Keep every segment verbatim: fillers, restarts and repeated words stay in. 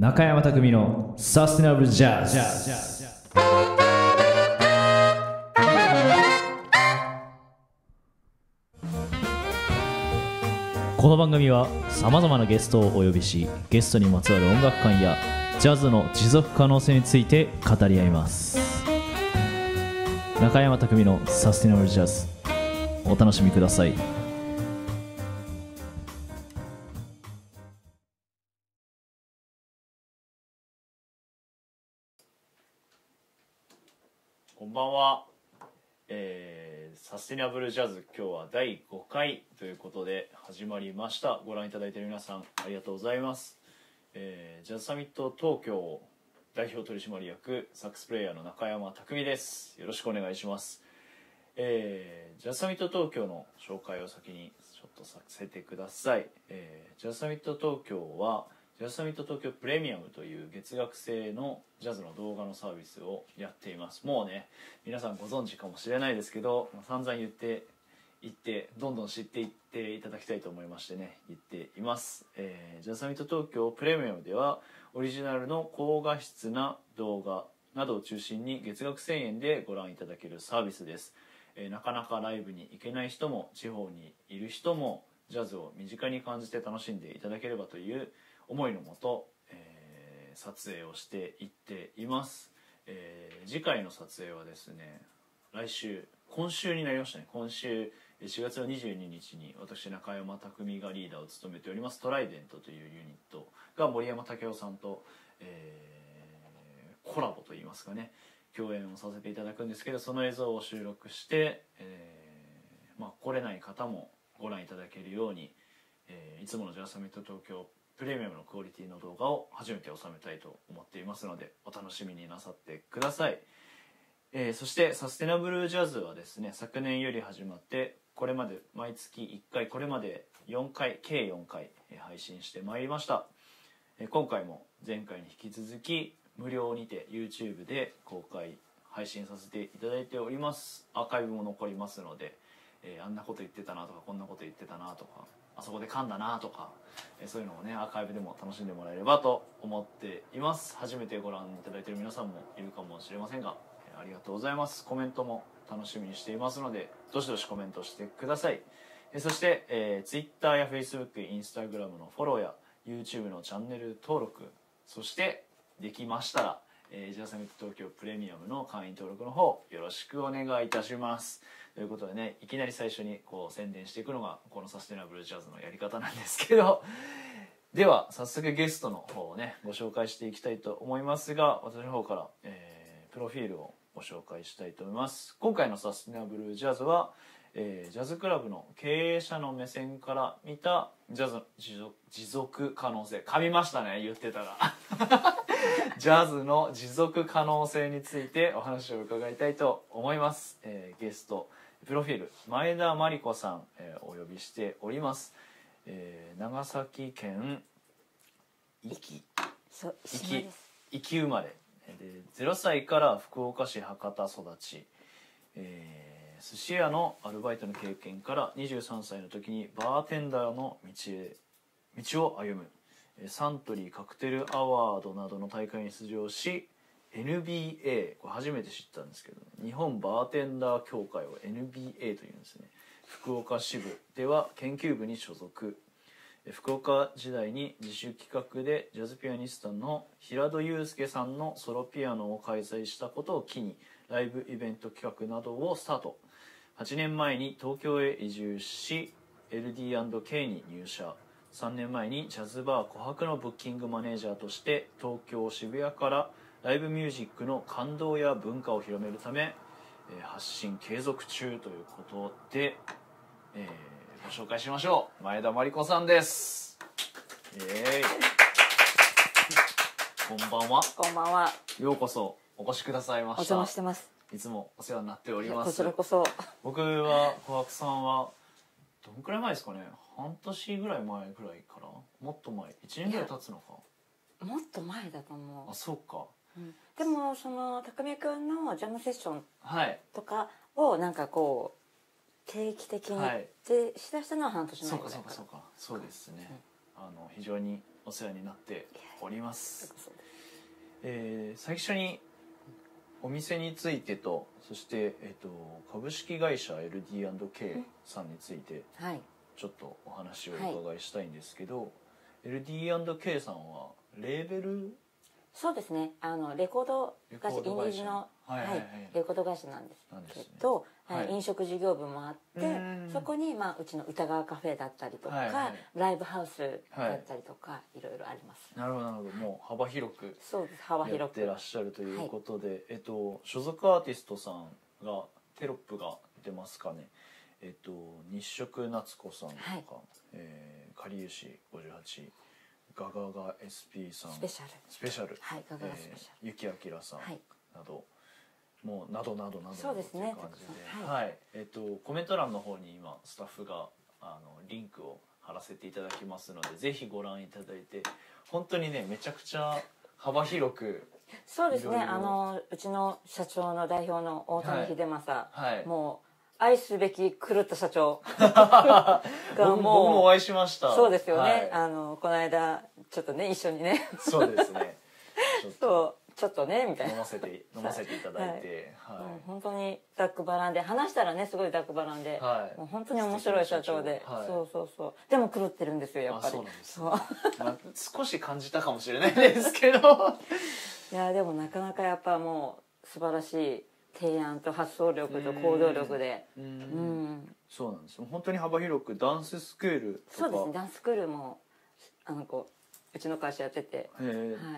中山匠のサステナブルジャズ。この番組はさまざまなゲストをお呼びし、ゲストにまつわる音楽観やジャズの持続可能性について語り合います。中山匠のサステナブルジャズ、お楽しみください。 こんばんは、えー、サステナブルジャズ、今日はだいごかいということで始まりました。ご覧いただいている皆さんありがとうございます。えー、ジャズサミット東京代表取締役サックスプレイヤーの中山匠です。よろしくお願いします。えー、ジャズサミット東京の紹介を先にちょっとさせてください。えー、ジャズサミット東京はジャズサミット東京プレミアムという月額制のジャズの動画のサービスをやっています。もうね、皆さんご存知かもしれないですけど、散々言っていってどんどん知っていっていただきたいと思いましてね、言っています。えー、ジャズサミット東京プレミアムではオリジナルの高画質な動画などを中心に月額せんえんでご覧いただけるサービスです。えー、なかなかライブに行けない人も地方にいる人もジャズを身近に感じて楽しんでいただければという思いのもと、えー、撮影をしていっています。えー、次回の撮影はですね、来週今週になりましたね。今週しがつのにじゅうににちに私中山匠がリーダーを務めておりますトライデントというユニットが森山武雄さんと、えー、コラボといいますかね、共演をさせていただくんですけど、その映像を収録して、えーまあ、来れない方もご覧いただけるように、えー、いつものジャズサミット東京プレミアムのクオリティの動画を初めて収めたいと思っていますので、お楽しみになさってください。えー、そしてサステナブルジャズはですね、昨年より始まってこれまで毎月いっかい、これまでよんかい、計よんかい配信してまいりました。えー、今回も前回に引き続き無料にて YouTube で公開配信させていただいております。アーカイブも残りますので、えー、あんなこと言ってたなとかこんなこと言ってたなとかあそこで噛んだなとか、えー、そういうのをねアーカイブでも楽しんでもらえればと思っています。初めてご覧いただいている皆さんもいるかもしれませんが、えー、ありがとうございます。コメントも楽しみにしていますのでどしどしコメントしてください。えー、そして、えー、Twitter や Facebook、Instagram のフォローや YouTube のチャンネル登録、そしてできましたら、えー、ジャズサミット東京プレミアムの会員登録の方よろしくお願いいたします。ということでね、いきなり最初にこう宣伝していくのがこのサステナブルジャズのやり方なんですけどでは早速ゲストの方をねご紹介していきたいと思いますが、私の方から、えー、プロフィールをご紹介したいと思います。今回のサステナブルジャズは、えー、ジャズクラブの経営者の目線から見たジャズの持続、持続可能性、噛みましたね言ってたらジャズの持続可能性についてお話を伺いたいと思います。えー、ゲストプロフィール前田真理子さん、えー、お呼びしております。えー、長崎県壱岐壱岐生まれでゼロさいから福岡市博多育ち、えー、寿司屋のアルバイトの経験からにじゅうさんさいの時にバーテンダーの道へ道を歩む、サントリーカクテルアワードなどの大会に出場し エヌビーエー、 これ初めて知ったんですけど、日本バーテンダー協会を エヌビーエー というんですね。福岡支部では研究部に所属。福岡時代に自主企画でジャズピアニストの平戸祐介さんのソロピアノを開催したことを機にライブイベント企画などをスタート。はちねんまえに東京へ移住し エルディーアンドケー に入社。さんねんまえにジャズバー琥珀のブッキングマネージャーとして東京渋谷からライブミュージックの感動や文化を広めるため、えー、発信継続中ということで、えー、ご紹介しましょう。前田真理子さんです。えー、こんばんは。 こんばんは。 ようこそお越しくださいました。 お邪魔してます。 いつもお世話になっております。 こちらこそ。 僕は琥珀さんはどんくらい前ですかね。半年ぐらい前ぐらいからもっと前いちねんぐらい経つのか。 もっと前だと思う。 あ、そうか、 うん、でもその匠くんのジャムセッションはいとかをなんかこう定期的に、 はい、 でしだしたのは半年前そうかぐらいから。 そうかそうかそうですね、うん、あの非常にお世話になっております。えー、最初にお店についてと、そして、えー、と株式会社 エルディーアンドケー さんについてちょっとお話をお伺いしたいんですけど、はい、エルディーアンドケー さんはレーベル、 そうですね、あのレコード会社、インディーズの、はいはいはい、レコード会社なんですけど、ね、はい、飲食事業部もあって、そこに、まあ、うちの歌川カフェだったりとか、はいはい、ライブハウスだったりとか、はい、いろいろあります。 なるほどなるほど、もう幅広くそうです、幅広くやってらっしゃるということで、はい、えっと、所属アーティストさんがテロップが出ますかね、えっと、日食夏子さんとか、はい、えー、かりゆしごじゅうはち、ガガガ エスピー さん、 スペシャル、 スペシャル、 はい、ガガガスペシャル、 ゆきあきらさん、 はい、 など、もうなどなどなどそうですね、 という感じで、はい、はい、えっとコメント欄の方に今スタッフがあのリンクを貼らせていただきますので、ぜひご覧いただいて、本当にねめちゃくちゃ幅広く、 そうですね、あのうちの社長の代表の大谷秀正、 はいはい、 もう愛すべき狂った社長がもう僕もお会いしました。 そうですよね、はい、あのこの間ちょっとね一緒にねそうですねちょっとちょっとねみたいな飲ませて飲ませていただいて、 はいはい、もう本当にざっくばらんで、話したらねすごいざっくばらんで、はい、もう本当に面白い社長で、はい、そうそうそう、でも狂ってるんですよやっぱり。 そうなんです、ね、まあ、少し感じたかもしれないですけどいやでもなかなかやっぱもう素晴らしい提案と発想力と行動力で、うん、うん、 そうなんです。本当に幅広くダンススクールとか、 そうですね、ダンススクールもあのこううちの会社やってて、 はい、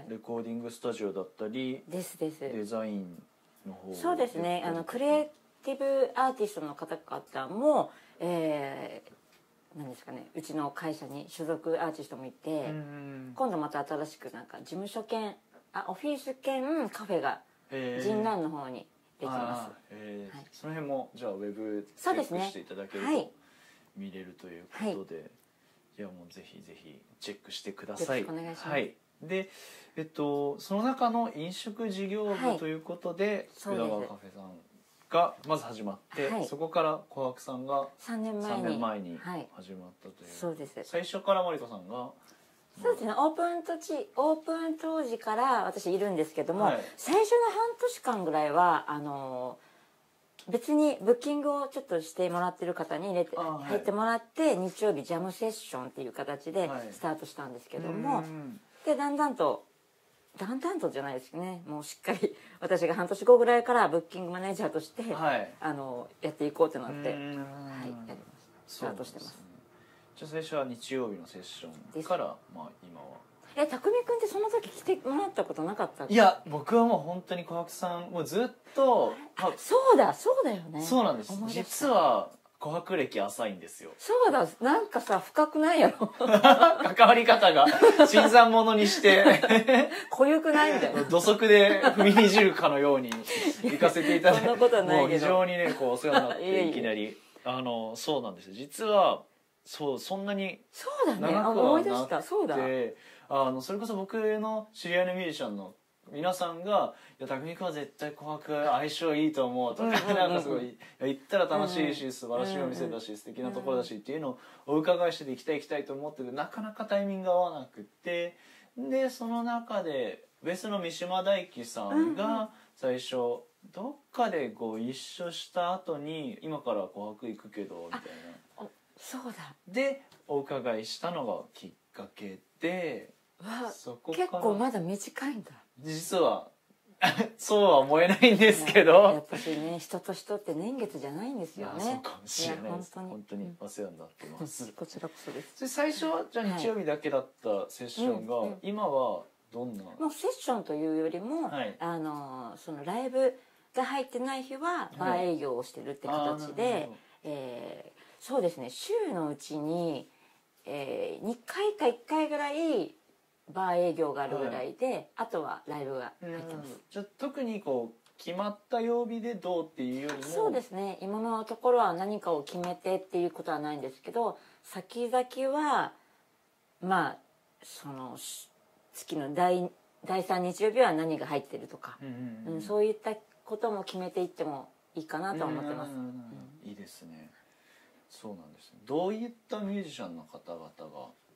レコーディングスタジオだったりですですデザインの方、 そうですね、あのクリエイティブアーティストの方々も、えー、なんですかね、うちの会社に所属アーティストもいて、今度また新しくなんか事務所兼あオフィス兼カフェが神南の方にできます。 えーはい、その辺もじゃあウェブチェックしていただけると、ね、はい、見れるということで、はい、いやもうぜひぜひチェックしてください。 よろしくお願いします。 はい、で、えっとその中の飲食事業部ということで、宇田川カフェさんがまず始まって、はい、そこから琥珀さんがさんねんまえに、 さんねんまえに始まったという、はい、 そうです。 最初からマリコさんがそうですね、オープン当時オープン当時から私いるんですけども、はい、最初の半年間ぐらいはあの別にブッキングをちょっとしてもらってる方に入れて、はい、入ってもらって、日曜日ジャムセッションっていう形でスタートしたんですけども、はい、でだんだんとだんだんとじゃないですね、もうしっかり私が半年後ぐらいからブッキングマネージャーとして、はい、あのやっていこうってなって、はい、やります。スタートしてます。 じゃあ最初は日曜日のセッションから、まあ、今はえ、たくみくんってその時来てもらったことなかったっけ？ いや僕はもう本当に琥珀さんもうずっと、 あ、そうだそうだよね。 そうなんです。実は琥珀歴浅いんですよ。 そうだ、なんかさ深くないやろ関わり方が新参者にして濃ゆくないみたいな、 土足で踏みにじるかのように行かせていただいて、 そんなことはないけど、もう非常にねこうお世話になっていきなりあのそうなんですよ。実はそうそんなにそうだね、思い出した。そうだ、 あのそれこそ僕の知り合いのミュージシャンの皆さんが「いや匠君は絶対琥珀相性いいと思う」とかなんかすごい行ったら楽しいし素晴らしいお店だし素敵なところだしっていうのをお伺いして行きたい行きたいと思ってて、なかなかタイミングが合わなくて、でその中でベースの三島大輝さんが最初どっかでご一緒した後に「今から琥珀行くけど」みたいな、 そうだでお伺いしたのがきっかけで、 そこから結構まだ短いんだ実はそうは思えないんですけど、 やっぱしね、人と人って年月じゃないんですよね。 そうかもしれないです。 本当に本当にお世話になってます。 こちらこそです。 で最初はじゃあ日曜日だけだったセッションが、はい、今はどんな？ もうセッションというよりも、はい、あのそのライブが入ってない日はバー営業をしてるって形で、はい、えー、そうですね、週のうちに、えー、にかいかいっかいぐらいバー営業があるぐらいで、はい、あとはライブが入ってます。 じゃあ特にこう決まった曜日でどうっていうよりも、 そうですね、今のところは何かを決めてっていうことはないんですけど、先々はまあその月の第第三日曜日は何が入ってるとか、うん、うん、そういったことも決めていってもいいかなと思ってます。うんうん、いいですね。そうなんです。どういったミュージシャンの方々が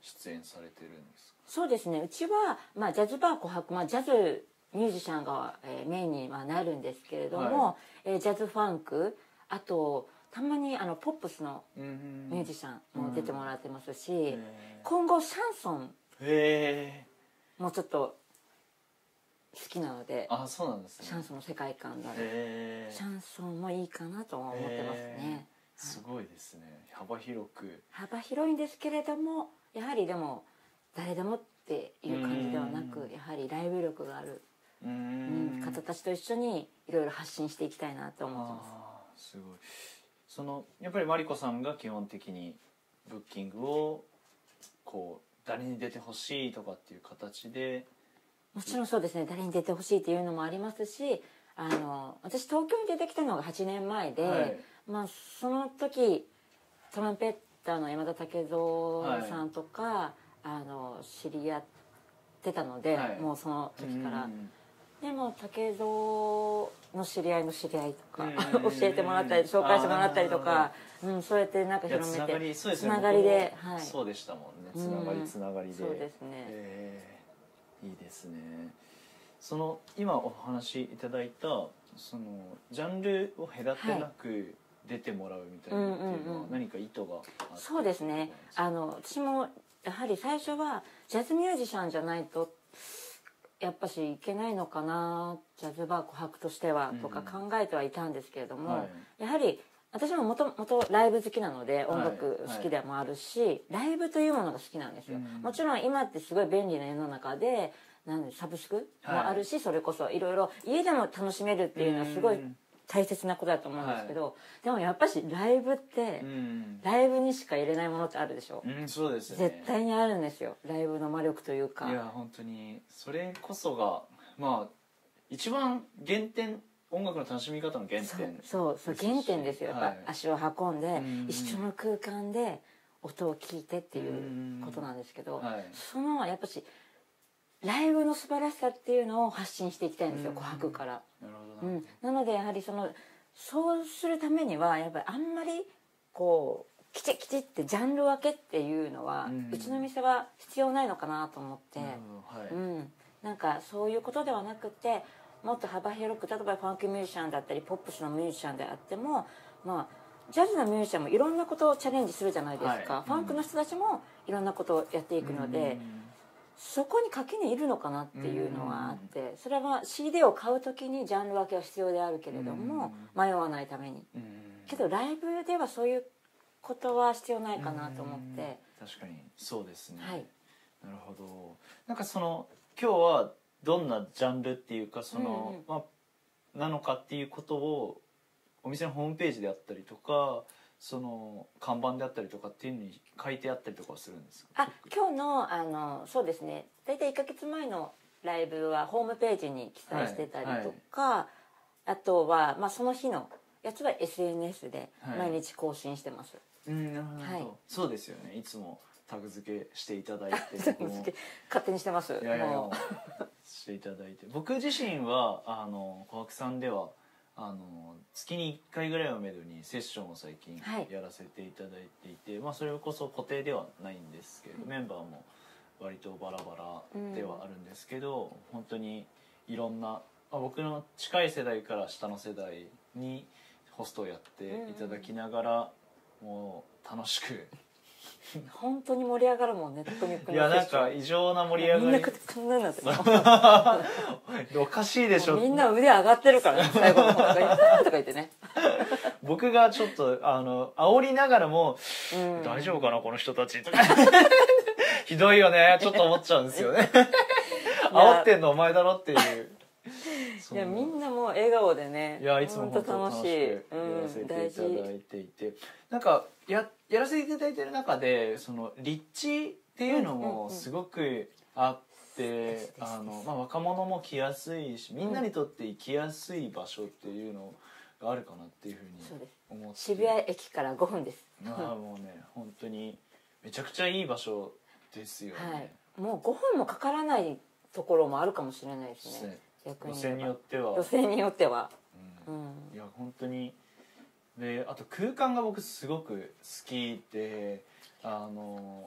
出演されてるんですか？ そうですね、うちは、まあ、ジャズバー琥珀、まあ、ジャズミュージシャンが、えーメインにはなるんですけれども、 はえージャズファンク、あとたまにあのポップスのミミュージシャンも出てもらってますし、 へ今後シャンソンえもちょっと好きなので、 あ、そうなんですね。 シャンソンの世界観があるへシャンソンもいいかなとは思ってますね。 すごいですね。幅広く。 幅広いんですけれども、やはりでも誰でもっていう感じではなく、 うんやはりライブ力がある、 うーうんん方たちと一緒にいろいろ発信していきたいなと思ってます。 あーすごい。そのやっぱりマリコさんが基本的にブッキングをこう誰に出てほしいとかっていう形で。 もちろんそうですね、誰に出てほしいっていうのもありますし、あの私東京に出てきたのがはちねんまえで、 はいまあ、その時トランペッターの山田武三さんとか、あの知り合ってたので、 はいもうその時からう。んでも武三の知り合いの知り合いとかうん教えてもらったり紹介してもらったりとか、うん、そうやってなんかいや広めつながり、 てそうですね。 つながりで、 僕もはい、 そうでしたもんね。つながりうんつながりで。 そうですね。 えーいいですね。その今お話しいただいたそのジャンルを隔てなく出てもらうみたいなっていうのは何か意図があって？ そうですね、あの私もやはり最初はジャズミュージシャンじゃないとやっぱしいけないのかな、ジャズバー琥珀としてはとか考えてはいたんですけれども、 はいやはり私ももともとライブ好きなので音楽はい好きでもあるし、ライブというものが好きなんですよ、 うんもちろん今ってすごい便利な世の中でなんでサブスクもあるし、それこそいろいろ家でも楽しめるっていうのはすごい大切なことだと思うんですけど、でもやっぱしライブってうんライブにしか入れないものってあるでしょ、 うんそうですね。 絶対にあるんですよ、ライブの魔力というか。 いや本当にそれこそがまあ一番原点、音楽の楽しみ方の原点そうそうそうですし原点ですよ、やっぱ、 はい足を運んでうん一緒の空間で音を聞いてっていうことなんですけど、 はいそのやっぱしライブの素晴らしさっていうのを発信していきたいんですよ、 うん琥珀から、 なるほどな、 うん、なのでやはりそのそうするためにはやっぱりあんまりこうきちっきちってジャンル分けっていうのは、 うんうちの店は必要ないのかなと思って、 なるほどはい、 うん、なんかそういうことではなくてもっと幅広く、例えばファンクミュージシャンだったりポップスのミュージシャンであっても、まあ、ジャズのミュージシャンもいろんなことをチャレンジするじゃないですか、 はいファンクの人たちもいろんなことをやっていくので、そこに垣根いるのかなっていうのはあって、それは シーディー を買う時にジャンル分けは必要であるけれども、迷わないために。 うんけどライブではそういうことは必要ないかなと思って、 確かにそうですね、 はい、 なるほど。なんかその今日はどんなジャンルっていうかその、 うんうんまあ、なのかっていうことをお店のホームページであったりとかその看板であったりとかっていうのに書いてあったりとかはするんですか？ あ今日のあのそうですね、大体いっかげつまえのライブはホームページに記載してたりとか、あとは、まあ、その日のやつは エスエヌエス で毎日更新してます、 うんなるほど、 はいそうですよね。いつもタグ付けしていただいて僕も勝手にしてます。 いやいやいやもしていただいて、僕自身はあの琥珀さんではあの月にいっかいぐらいをめどにセッションを最近はいやらせていただいていて、まあ、それこそ固定ではないんですけれど、メンバーも割とバラバラではあるんですけど、本当にいろんな、まあ、僕の近い世代から下の世代にホストをやっていただきながら、もう楽しくう本当に盛り上がるもんね、特にいやなんか異常な盛り上みんながりこんなんなってるおかしいでしょ。 みんな腕上がってるからね、最後の方とか言ってとか言ってね、 僕がちょっとあの煽りながらも、 うん大丈夫かなこの人たちとかひどいよねちょっと思っちゃうんですよね煽ってんのお前だろっていういやみんなもう笑顔でね、 いやいつも本当楽しくやうんらせてい大ただ事いていて、なんかややらせていただいてる中でその立地っていうのもすごくあって、あのまあ、若者も来やすいしみんなにとって行きやすい場所っていうのがあるかなっていうふうにそうです、 思って渋谷駅からごふんです、 まあもうね本当にめちゃくちゃいい場所ですよね、 はい、もうごふんもかからないところもあるかもしれないですね、逆に路線によっては路線によっては、 ううんん、 いや本当にで、あと空間が僕すごく好きで、あの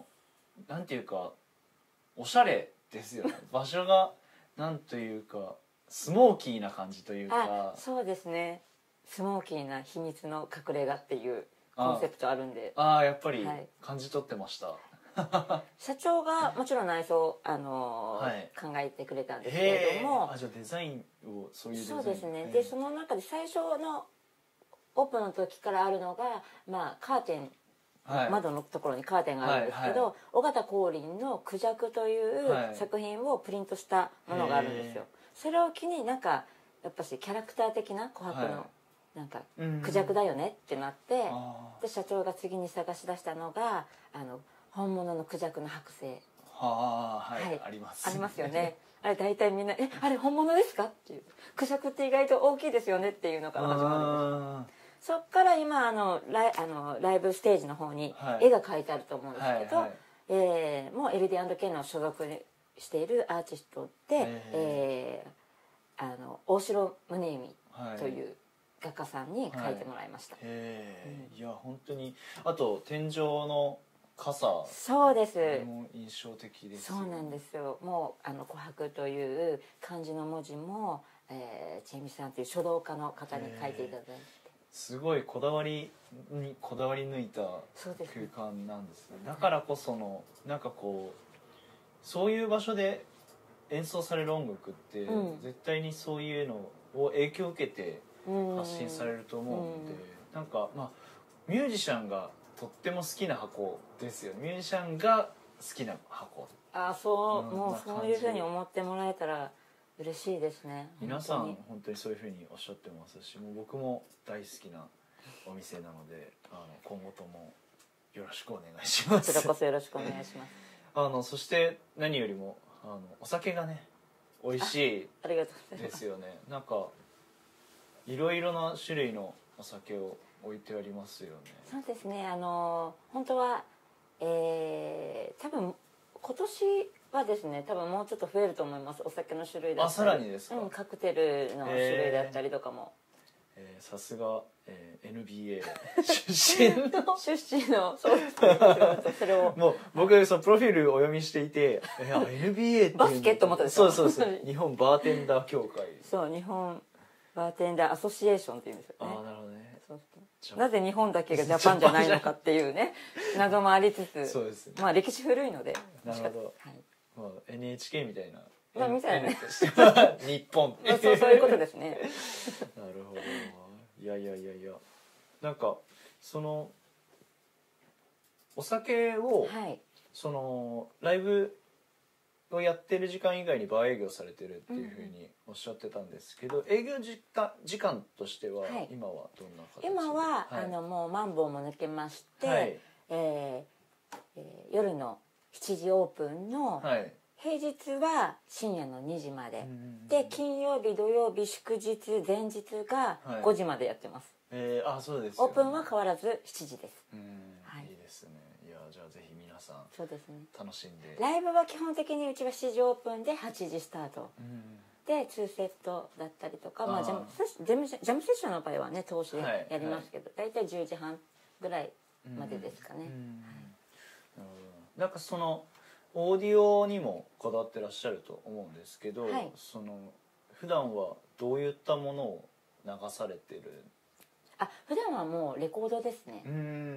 なんていうかおしゃれですよね場所がなんというかスモーキーな感じというか。 あ、そうですね。スモーキーな秘密の隠れ家っていうコンセプトあるんで。 ああ、やっぱりはい感じ取ってました、 社長がもちろん内装、あのーはい、 考えてくれたんですけれども。 あ、じゃあデザインをそういうデザイン。 そうですね。でその中で最初のオープンの時からあるのが、まあ、カーテン、はい、窓のところにカーテンがあるんですけど、はいはい、尾形光琳の「クジャク」という作品をプリントしたものがあるんですよ。それを機になんかやっぱしキャラクター的な琥珀のなんかクジャクだよねってなって、で社長が次に探し出したのがあの本物のクジャクの剥製。 はあ、はい、はい、ありますありますよね。あれ大体みんな「えあれ本物ですか?」っていう「クジャクって意外と大きいですよね」っていうのから始まるんです。そっから今あのライあのライブステージの方に絵が描いてあると思うんですけど、はいはい、えー、もう エルディーアンドケー の所属しているアーティストで、えー、あの大城宗美という画家さんに描いてもらいました。はいはい、 へー、うん、いや本当に。あと天井の傘、 そうです。 も印象的です、 ね。そうなんですよ。もうあの琥珀という漢字の文字も、えー、チェミさんという書道家の方に書いていただいて、 すごいこだわりにこだわり抜いた空間なんですね。だからこそのなんかこうそういう場所で演奏される音楽って、うん、絶対にそういうのを影響を受けて発信されると思うので、うん、なんかまあミュージシャンがとっても好きな箱ですよね。ミュージシャンが好きな箱。 あ、そう、うん、もうそういうふうに思ってもらえたら嬉しいですね。 皆さん本当にそういうふうにおっしゃってますし、もう僕も大好きなお店なので、あの今後ともよろしくお願いします。 こちらこそよろしくお願いします。 あのそして何よりもあのお酒がね美味しいですよね。なんかいろいろな種類のお酒を置いてありますよね。 そうですね。あの本当は、えー、多分今年はですね、多分もうちょっと増えると思います。お酒の種類だったり、 あ、さらにですか。 うん、カクテルの種類だったりとかも。 えー、さすが、えー、エヌビーエー 出身の出身のそうですそれをもう僕そのプロフィールお読みしていて、いや エヌビーエー ってバスケット思ったでしょ。そうそうそう日本バーテンダー協会。 そう日本バーテンダーアソシエーションっていうんですよね。 ああ、なるほどね。そうそうなぜ日本だけがジャパンじゃないのかっていうね謎もありつつ、 そうですね、 まあ歴史古いので。 なるほど、はい、まあ、エヌエイチケー みたいな、 まあ、みたいなね日本そうそういうことですね。 なるほど。いやいやいやいや、なんかそのお酒を、はい、そのライブをやってる時間以外にバー営業されてるっていうふうにおっしゃってたんですけど、うん、営業時間時間としては今はどんな形で、 はい、今は、はい、あのもうマンボウも抜けまして、はい、えーえー、夜のしちじオープンの、はい、平日は深夜のにじまで、で金曜日土曜日祝日前日がごじまでやってます。 はい、えー、あ、そうですよね。 オープンは変わらずしちじです。 うん、はい、いいですね。いや、じゃあぜひ皆さんそうですね、 楽しんで。 ライブは基本的にうちはしちじオープンではちじスタート、うん、でにセットだったりとか、あ、まあ、ジャムジャムジャムセッションの場合はね通しでやりますけど、はいはい、大体じゅうじはんぐらいまでですかね。うん、うん、はい、 なんかそのオーディオにもこだわってらっしゃると思うんですけど、はい、その普段はどういったものを流されてる？ あ、普段はもうレコードですね。 うん、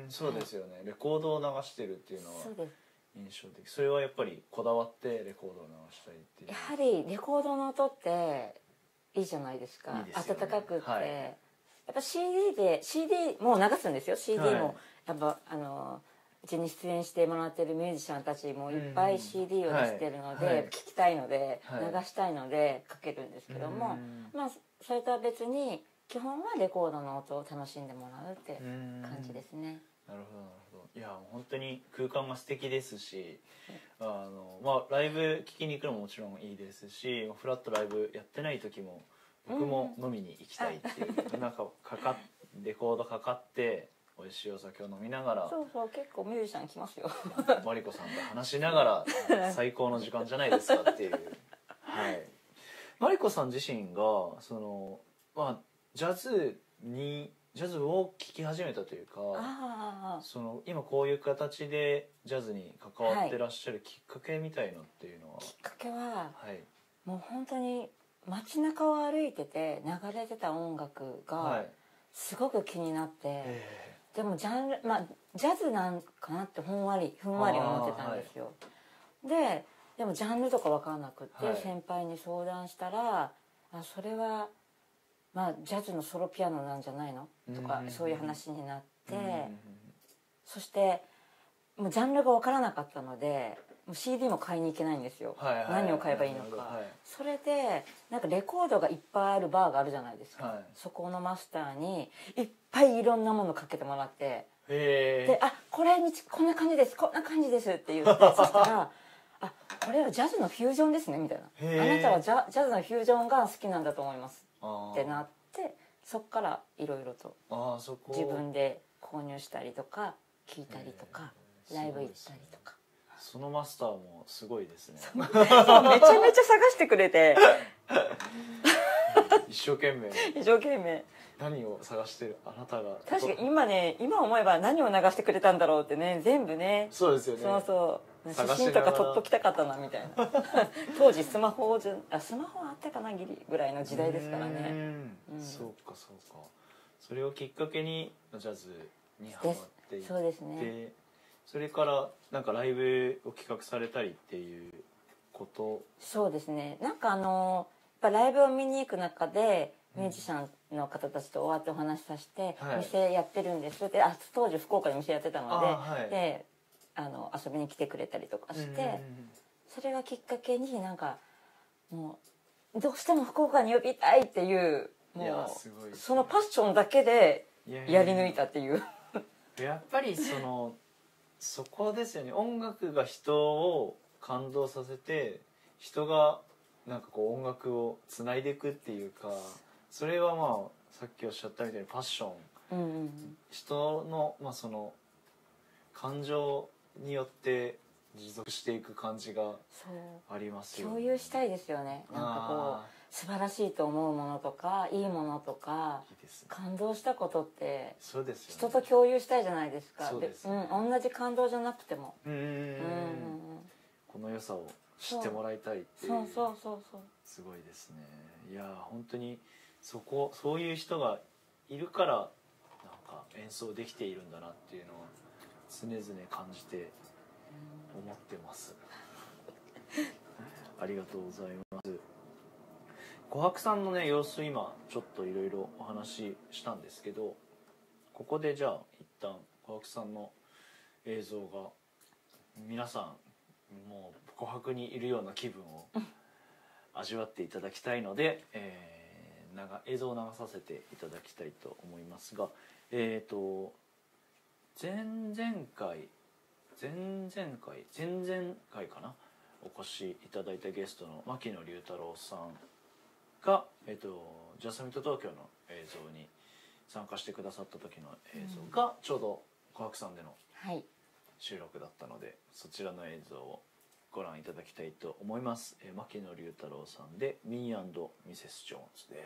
そうですよね、はい、レコードを流してるっていうのは印象的。それはやっぱりこだわってレコードを流したいっていう。 やはりレコードの音っていいじゃないですか。いいですよね、温かくって、はい、やっぱ シーディー で シーディー も流すんですよ。 シーディー もやっぱ、はい、あのうちに出演してもらってるミュージシャンたちもいっぱい シーディー を出してるので、はいはい、聴きたいので、はい、流したいのでかけるんですけども、まあそれとは別に基本はレコードの音を楽しんでもらうって感じですね。 なるほどなるほど。いや本当に空間が素敵ですし、あのまあライブ聴きに行くのももちろんいいですし、フラットライブやってない時も僕も飲みに行きたいっていう、うん、なんかかかレコードかかって美味しいお酒を飲みながら、 そうそう、結構ミュージシャン来ますよマリコさんと話しながら最高の時間じゃないですかっていうはい、マリコさん自身がそのまあジャズにジャズを聴き始めたというか、 あその今こういう形でジャズに関わってらっしゃるきっかけみたいのっていうのは、 きっかけははいもう本当に街中を歩いてて流れてた音楽がはいすごく気になって、 えでもジャンル、まあ、ジャズなんかなってふんわりふんわり思ってたんですよ、ででもジャンルとか分からなくって、 はい先輩に相談したらあそれは、まあ、ジャズのソロピアノなんじゃないのとか、 うんそういう話になって、 うんそしてもうジャンルが分からなかったのでもう シーディー も買いに行けないんですよ、 はいはい何を買えばいいのか、 はいそれでなんかレコードがいっぱいあるバーがあるじゃないですか、 はいそこのマスターにいっぱいいろんなものかけてもらって、 へえで「あこれにこんな感じですこんな感じです」って言ってそしたら「あこれはジャズのフュージョンですね」みたいな「 へーあなたはジャジャズのフュージョンが好きなんだと思います」 あってなってそっからいろいろとあそこ自分で購入したりとか聴いたりとかへーライブ行ったりとか。 そのマスターもすごいですねそうめちゃめちゃ探してくれて一生懸命一生懸命何を探してるあなたが確かに今ね今思えば何を流してくれたんだろうってね全部ねそうですよねそうそう写探しながら真とか撮っときたかったなみたいな当時スマホじゃあスマホあったかなギリぐらいの時代ですからうねんうんそうかそうかそれをきっかけにジャズにハマっていってそうですねそれからなんかライブを企画されたりっていうことそうですねなんかあのやっぱライブを見に行く中でミュージシャンの方たちと終わってお話しさせて、 はい店やってるんですってあ当時福岡に店やってたので、 あはいであの遊びに来てくれたりとかして、 うんうんうんそれがきっかけになんかもうどうしても福岡に呼びたいっていうもいやうすごいですねそのパッションだけでいやいややり抜いたっていうやっぱりそのそこですよね音楽が人を感動させて人がなんかこう音楽をつないでいくっていうかそれはまあさっきおっしゃったみたいにパッションうんうんうん人のまあその感情によって持続していく感じがそうありますよね共有したいですよねなんかこうあ素晴らしいと思うものとかいいものとかーいいですね感動したことってそうですよね人と共有したいじゃないですかそうですねうん、同じ感動じゃなくてもうんうんうんうんうんうんうんこの良さを知ってもらいたいっていうそうそうそうそうすごいですねいやー本当にそこそういう人がいるからなんか演奏できているんだなっていうのは常々感じて思ってますありがとうございます琥珀さんのね様子今ちょっといろいろお話ししたんですけどここでじゃあ一旦琥珀さんの映像が皆さんもう琥珀にいるような気分を味わっていただきたいので、えー、長映像を流させていただきたいと思いますがえっ、ー、と前々回前々回前々回かなお越しいただいたゲストの牧野龍太郎さんが、えー、とジャスミット東京の映像に参加してくださった時の映像がちょうど琥珀さんでのはい収録だったのでそちらの映像をご覧いただきたいと思います、えー、牧野龍太郎さんで「ミー&ミセス・ジョーンズ」です。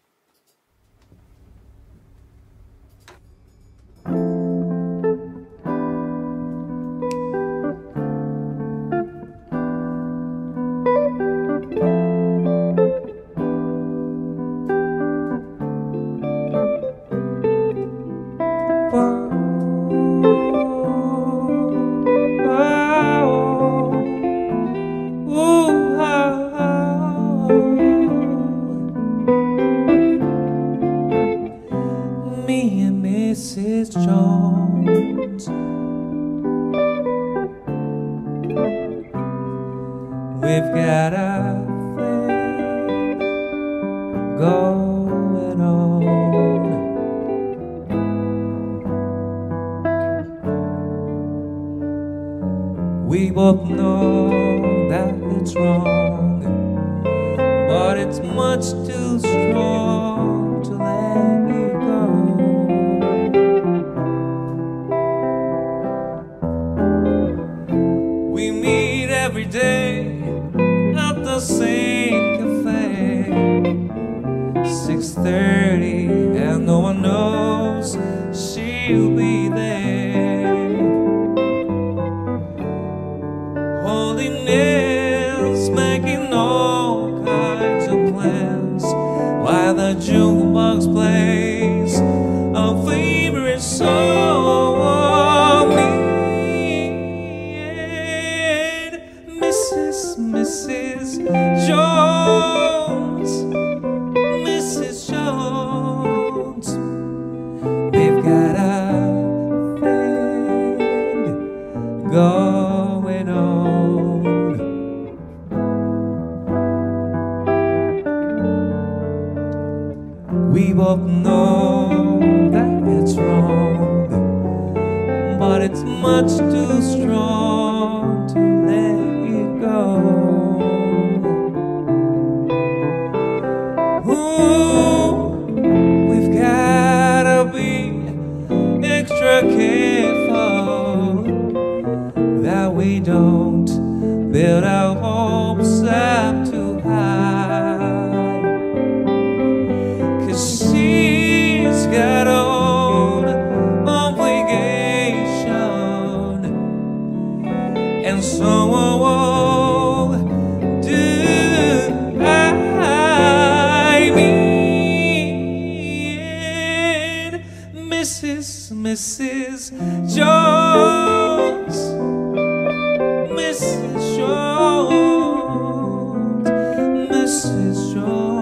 Missus Jones, we've got a thing going on. We both know that it's wrong, but it's much too strong to let you go. We meet every day at the same cafe, six thirty, and no one knows Missus Jones, Missus Jones, we've got a thing going on. We both know that it's wrong, but it's much too strong to let it go. Ooh, we've gotta be extra careful that we don't build our hopes up too high, 'cause she's got own obligation, and so do I. Mean Missus Missus Jones, Missus Jones, Missus Jones.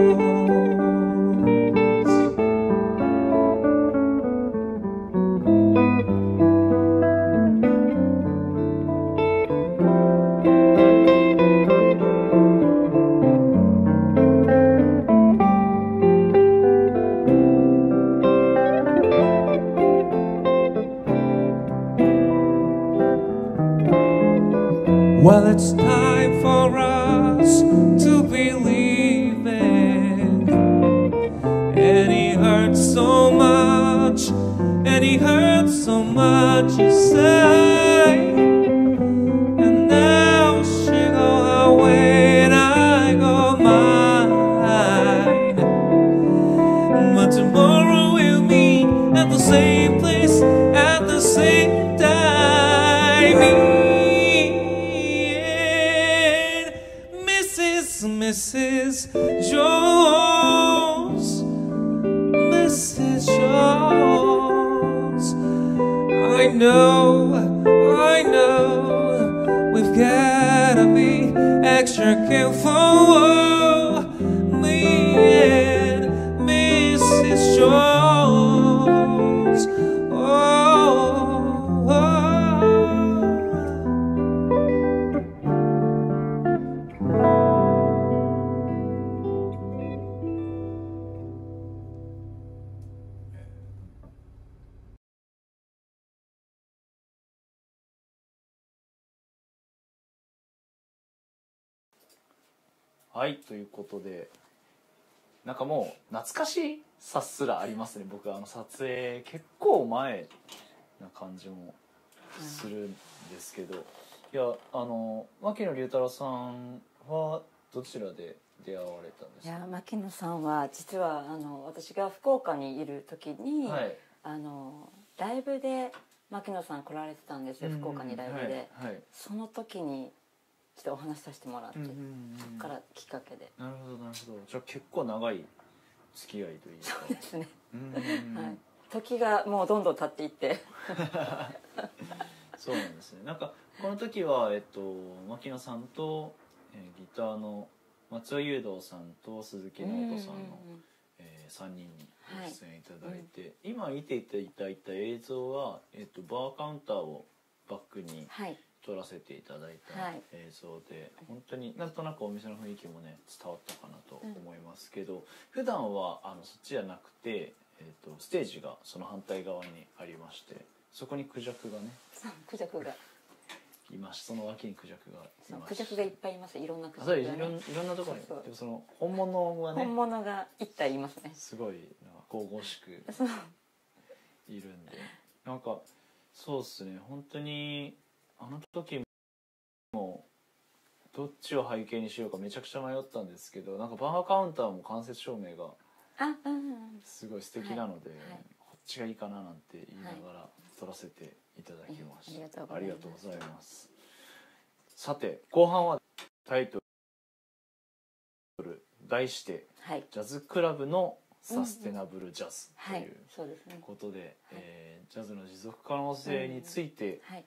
Well, it's time for us to be leaving. And he hurt so much, and he hurt so much, you say. And now she go her way and I go mine. But tomorrow we'll meet at the same place at the same time. Missus Jones, Missus Jones, I know, I know, we've gotta be extra careful, me and Missus Jones. Oh, oh. はい、ということで、なんかもう懐かしさすらありますね。僕あの撮影結構前な感じもするんですけど、いやあの牧野龍太郎さんはどちらで出会われたんですか？ いや牧野さんは実はあの私が福岡にいる時に、 はい、 あのライブで牧野さん来られてたんですよ、福岡にライブで、 はいはい、 その時にちょっとお話しさせてもらって、 うんうんうん、 そこからきっかけで。 なるほどなるほど。じゃあ結構長い付き合いというか。 そうですね、 うんうん、 はい、時がもうどんどん経っていってそうなんですね。なんかこの時は、えっと、牧野さんと、えー、ギターの松尾雄道さんと鈴木直人さんの、えー、さんにんにご出演いただいて、はい、うん、今見ていただいた映像は、えっと、バーカウンターをバックに、はい、撮らせていただいた映像で、はい、本当になんとなくお店の雰囲気もね伝わったかなと思いますけど、うん、普段はあのそっちじゃなくて、えー、とステージがその反対側にありまして、そこにクジャクがね、 クジャクがいまし、その脇にクジャクがいまし、 クジャクがいっぱいいます。いろんなクジャクが、ね、 いろん、いろんなところに。そうそう、でもその本物がね、 本物が一体いますね。 すごいなんか神々しくいるんで、なんかそうですね、本当にあの時もどっちを背景にしようかめちゃくちゃ迷ったんですけど、なんかバーカウンターも間接照明がすごい素敵なので、はいはい、こっちがいいかななんて言いながら撮らせていただきました、はい、ありがとうございます。さて後半はタイトル題して、はい、ジャズクラブのサステナブルジャズということで、ジャズの持続可能性について、うんうん、はい、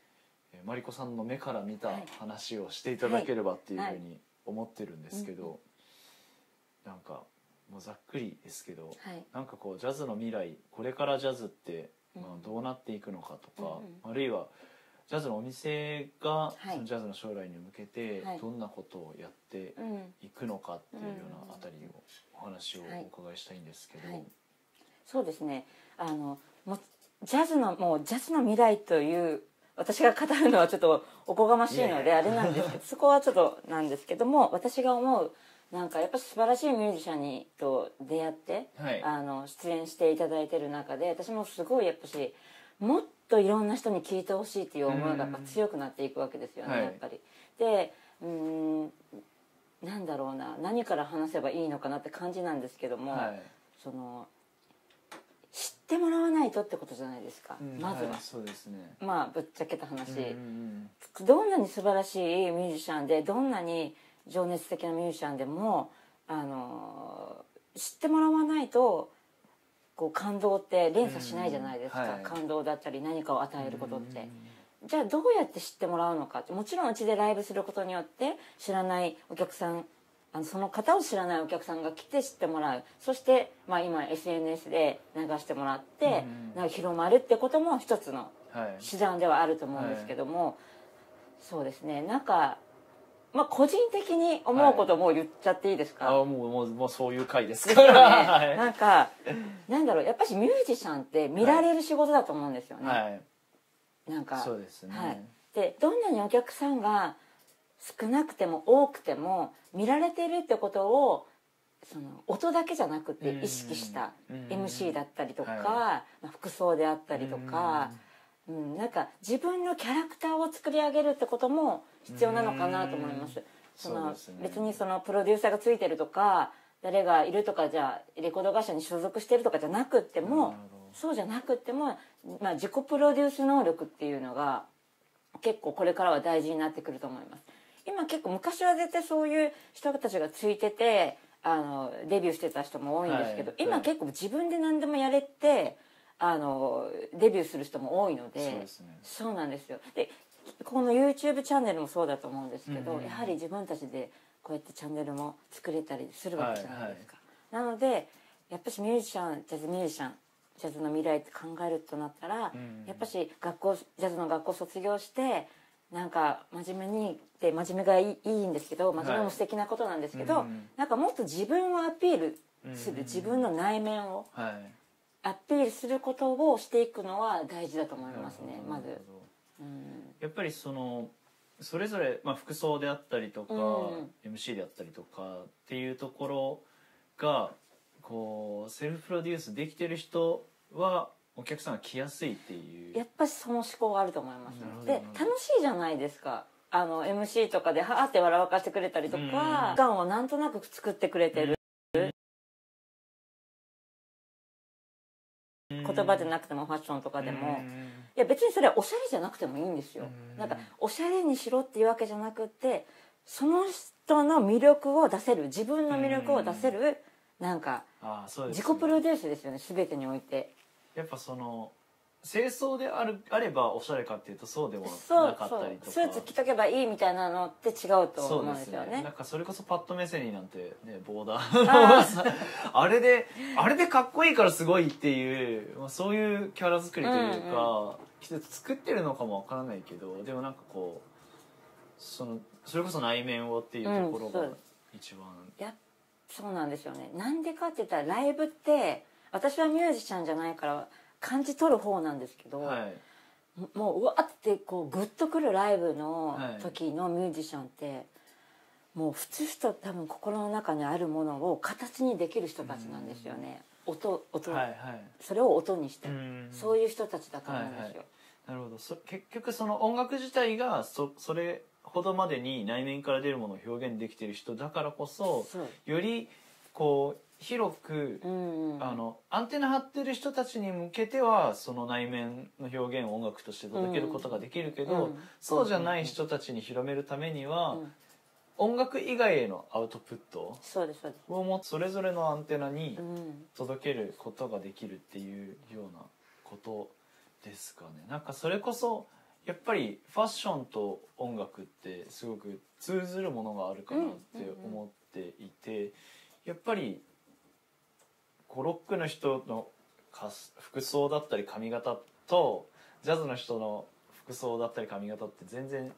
えーマリコさんの目から見たはい話をしていただければっていうふうに思ってるんですけど、なんかもうざっくりですけど、 はいなんかこうジャズの未来、これからジャズってまあどうなっていくのかとか、あるいはジャズのお店がはいそのジャズの将来に向けてはいどんなことをやってうんいくのかっていうようなあたりをお話をお伺いしたいんですけど、 はいそうですね、あのもうジャズのもうジャズの未来という私が語るのはちょっとおこがましいのであれなんですけどそこはちょっとなんですけども、私が思うなんかやっぱ素晴らしいミュージシャンにと出会って、 はいあの出演していただいてる中で私もすごいやっぱしもっといろんな人に聴いてほしいっていう思いがやっぱ強くなっていくわけですよね、 はいやっぱり。でうーんなんだろうな、何から話せばいいのかなって感じなんですけども、 はいその知ってもらわないとってことじゃないですか、 うんまずは、 はいそうですね。 まあぶっちゃけた話、 うんうんどんなに素晴らしいミュージシャンでどんなに情熱的なミュージシャンでもあの知ってもらわないとこう感動って連鎖しないじゃないですか、 うんはい感動だったり何かを与えることって、 うんじゃあどうやって知ってもらうのか、もちろんうちでライブすることによって知らないお客さん、あのその方を知らないお客さんが来て知ってもらう、そして、まあ、今 エスエヌエス で流してもらって、 うんなんか広まるってことも一つのはい手段ではあると思うんですけども、そうですね、なんか、まあ、個人的に思うことも言っちゃっていいですか、 あもうもうもうそういう回ですかですよねら。はいなんかなんだろう、やっぱりミュージシャンって見られる仕事だと思うんですよね、 はいなんかそうですね。 はい、でどんなにお客さんが少なくても多くても見られてるってことをその音だけじゃなくて意識したうんエムシー だったりとか、 はいまあ、服装であったりとか、うん、なんか自分のキャラクターを作り上げるってことも必要なのかなと思います。そのそうですね別にそのプロデューサーがついてるとか誰がいるとか、じゃあレコード会社に所属してるとかじゃなくっても、 なるほどそうじゃなくっても、まあ、自己プロデュース能力っていうのが結構これからは大事になってくると思います。今結構昔は絶対そういう人たちがついててあのデビューしてた人も多いんですけど、 はい今結構自分で何でもやれてあのデビューする人も多いので、 そうですね。 そうなんですよ。でこの YouTube チャンネルもそうだと思うんですけど、 うんやはり自分たちでこうやってチャンネルも作れたりするわけじゃないですか、なのでやっぱしミュージシャンジャズミュージシャンジャズの未来って考えるとなったら、 うんやっぱし学校ジャズの学校卒業してなんか真面目にって真面目がいいいいんですけど、真面目も素敵なことなんですけど、 うんなんかもっと自分をアピールする、 うん自分の内面をはい。 アピールすることをしていくのは大事だと思いますね、まずなるほ。どうんやっぱりそのそれぞれ、まあ、服装であったりとか、 うんエムシー であったりとかっていうところがこうセルフプロデュースできてる人はお客さんが来やすいっていう。 やっぱりその思考があると思いますなるほどでなるほど楽しいじゃないですか、あの エムシー とかではーって笑わかしてくれたりとか、 うん時間をなんとなく作ってくれてる、言葉じゃなくてもファッションとかでも、 うんいや別にそれはおしゃれじゃなくてもいいんですよ、 うんなんかおしゃれにしろっていうわけじゃなくてその人の魅力を出せる、自分の魅力を出せる、なんかああそうです自ね己プロデュースですよね、全てにおいて。 やっぱその清掃であるあればおしゃれかっていうとそうでもなかそうそうったりとか、 スーツ着とけばいいみたいなのって違うと思うんですよね。 なんかそれこそパッドメセニーなんてねボーダあーあれであれでかっこいいからすごいっていう、まあ、そういうキャラ作りというか、季節作ってるのかもわからないけど、でもなんかこうそのそれこそ内面をっていうところがうんそう一番、 いやそうなんですよね。なんでかって言ったらライブって私はミュージシャンじゃないから感じ取る方なんですけど、 はいもううわってこうグッとくるライブの時のミュージシャンって、もう普通人多分心の中にあるものを形にできる人たちなんですよね。音音、 はいはいそれを音にして、 うんそういう人たちだと思うんですよ。 はいはいなるほど。そ結局その音楽自体がそそれほどまでに内面から出るものを表現できている人だからこそ、 そうよりこう広く、 うんうん、 あのアンテナ張ってる人たちに向けてはその内面の表現を音楽として届けることができるけど、 うんそうじゃない人たちに広めるためには、 うん音楽以外へのアウトプットそうですそうです、 をもそれぞれのアンテナにうん、 届けることができるっていうようなことですかね。なんかそれこそやっぱりファッションと音楽ってすごく通ずるものがあるかなって思っていて、やっぱりこうロックの人の服装だったり髪型とジャズの人の服装だったり髪型って全然違って、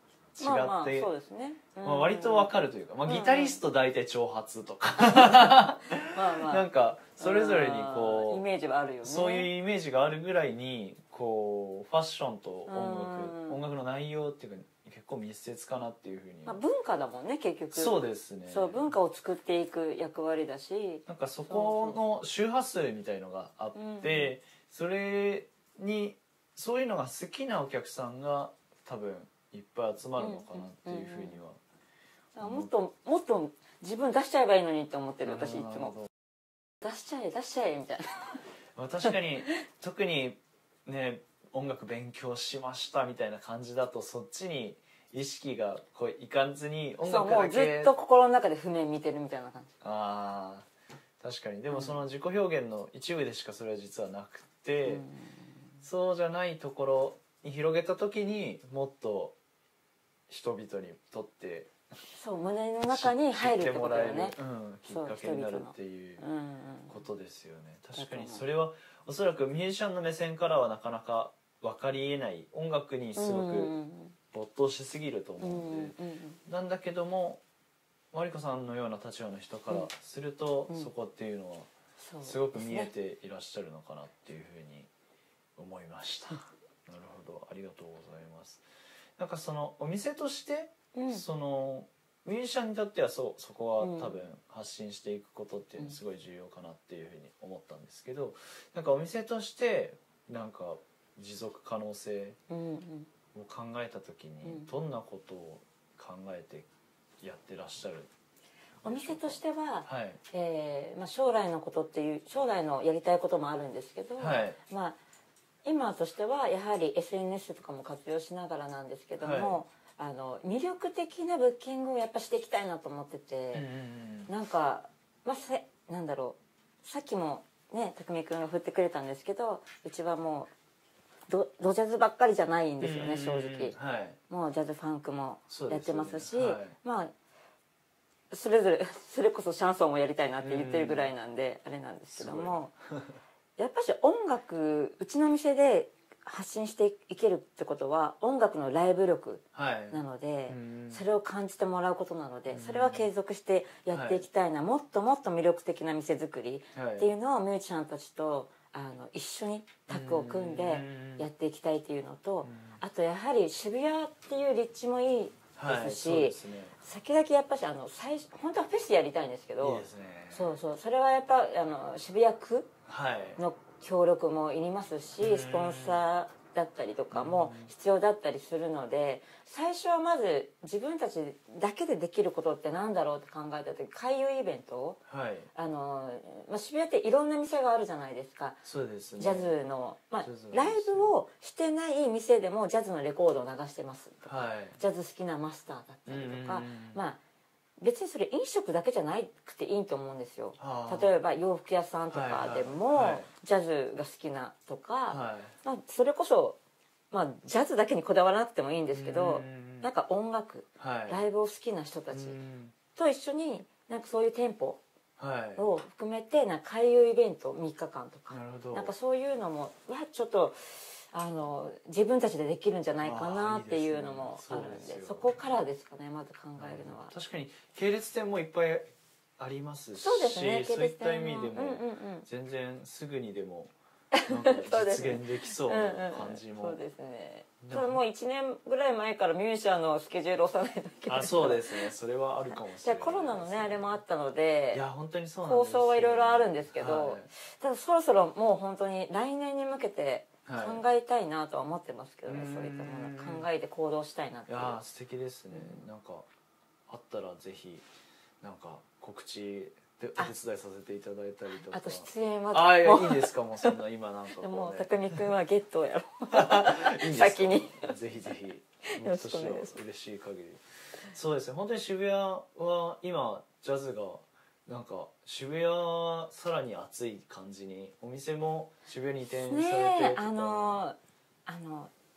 まあまあそうですね、うんまあ、割とわかるというか、まあ、ギタリスト大体長髪とかまあ、まあ、 なんかそれぞれにこうイメージはあるよね。 そういうイメージがあるぐらいにこうファッションと音楽音楽の内容っていうか結構密接かなっていうふうに、 まあ、文化だもんね結局。 そうですね。 そう文化を作っていく役割だし、 なんかそこの周波数みたいのがあって、うん、それにそういうのが好きなお客さんが多分いっぱい集まるのかなっていうふうには、 うんうんうん、もっともっと自分出しちゃえばいいのにって思ってる私いつも。出しちゃえ出しちゃえみたいなまあ確かに特にね音楽勉強しましたみたいな感じだとそっちに意識がこういかずに音楽だけ、 そうもうずっと心の中で譜面見てるみたいな感じ。 あー確かに。でもその自己表現の一部でしかそれは実はなくて、うん、そうじゃないところに広げた時にもっと人々にとってそう胸の中に入るってことだよね、 うん、きっかけになるっていうことですよね。確かにそれはおそらくミュージシャンの目線からはなかなか分かりえない音楽にすごく没頭しすぎると思うんで、なんだけどもマリコさんのような立場の人からすると、そこっていうのはすごく見えていらっしゃるのかなっていうふうに思いました。なるほど、ありがとうございます。なんかそのお店として、うん、そのミュージシャンにとってはそうそこは多分発信していくことっていうのすごい重要かなっていうふうに思ったんですけど、なんかお店としてなんか持続可能性を考えた時にどんなことを考えてやってらっしゃる？ お店としては、 はい、 えーまあ、将来のことっていう将来のやりたいこともあるんですけど、 はい、 まあ今としてはやはり エスエヌエス とかも活用しながらなんですけども、はい、あの魅力的なブッキングをやっぱしていきたいなと思ってて、うんうんうん、なんか、まあ、せなんだろうさっきもね匠君が振ってくれたんですけど、うちはもうド, ドジャズばっかりじゃないんですよね、正直、 はい、 もうジャズファンクもやってますし、 ねはい、 まあそれぞれそれこそシャンソンもやりたいなって言ってるぐらいなんであれなんですけどもやっぱし音楽うちの店で発信していけるってことは音楽のライブ力なので、はい、それを感じてもらうことなので、それは継続してやっていきたいな、はい、もっともっと魅力的な店作りっていうのをミュージシャンたちとあの一緒にタッグを組んでやっていきたいっていうのと、あとやはり渋谷っていう立地もいいですし、はい、ですね、先々やっぱしあの最初本当はフェスやりたいんですけど、いいですね、そうそうそれはやっぱあの渋谷区の協力もいりますし、はい、スポンサーだったりとかも必要だったりするので、最初はまず自分たちだけでできることってなんだろうって考えた時、回遊イベント、はい、あのまあ、渋谷っていろんな店があるじゃないですか。 そうですね、 ジャズの、まあ、ライブをしてない店でもジャズのレコードを流してますとか、はい、ジャズ好きなマスターだったりとか、まあ別にそれ飲食だけじゃなくていいと思うんですよ。例えば洋服屋さんとかでもジャズが好きなとか、はい、まあ、それこそ、まあ、ジャズだけにこだわらなくてもいいんですけど、なんか音楽、はい、ライブを好きな人たちと一緒になんかそういう店舗を含めてなんか回遊イベントみっかかんとか、なんかそういうのもわちょっとあの自分たちでできるんじゃないかなっていうのもあるん で, いい で, で そ, そこからですかね、まず考えるのは。 確かに系列店もいっぱいありますし、 そうですね、 そういった意味でも全然すぐにでもなんか実現できそうな感じもそうですね。それもういちねんぐらい前からミュージシャンのスケジュールを押さないといけない。 あ、そうですね、それはあるかもしれないですね。 コロナのねあれもあったので、 いや本当にそうなんですよ、 構想はいろいろあるんですけど、はい、ただそろそろもう本当に来年に向けて考えたいなとは思ってますけどね、はい、そういったものを考えて行動したいなっていう。 いや素敵ですね、うん、なんかあったらぜひなんか告知でお手伝いさせていただいたりとか、 あと出演はあいやいいんですか、もうそんな今なんかこう、ね、 もう匠君はゲットをやろういいんですか先にぜひぜひもっとしよう、嬉しい限り。そうですね、本当に渋谷は今ジャズがなんか渋谷さらに熱い感じに、お店も渋谷に移転されてとか、 ね、あのあの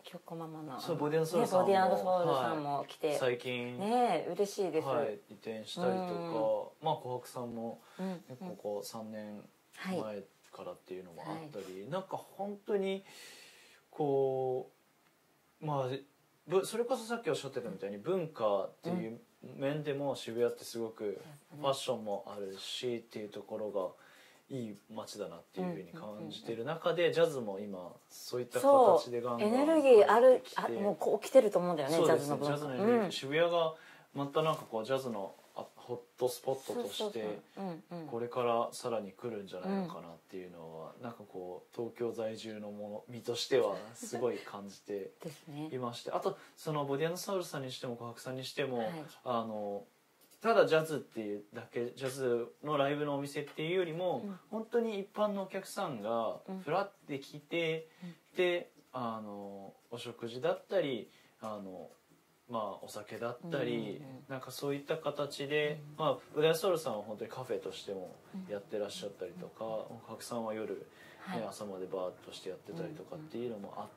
京子ママのそうボディ&ソウルさんも、 ね、ボディ&ソウルさんも来て、 はい、最近ね嬉しいです、 はい、移転したりとか、まあ琥珀さんも、ね、 うん、 ここさんねんまえからっていうのもあったり、 はい、 なんか本当にこうまあそれこそさっきおっしゃってたみたいに文化っていう面でも渋谷ってすごくファッションもあるしっていうところがいい街だなっていうふうに感じている中で、ジャズも今そういった形でガンガンエネルギーあるあもうこう来てると思うんだよね、ジャズの文化。 ジャズのエネルギー、うん、渋谷がまたなんかこうジャズのホットスポットとしてこれからさらに来るんじゃないのかなっていうのは、なんかこう東京在住のもの身としてはすごい感じていまして、あとそのボディ&ソウルさんにしても琥珀さんにしても、はい、あのただジャズっていうだけジャズのライブのお店っていうよりも、うん、本当に一般のお客さんがフラって来て、うん、であのお食事だったりあのまあお酒だったり、うんうんうん、なんかそういった形で、うん、まあボディ&ソウルさんは本当にカフェとしてもやってらっしゃったりとか、琥珀さんは夜、ね、はい、朝までバーッとしてやってたりとかっていうのもあって、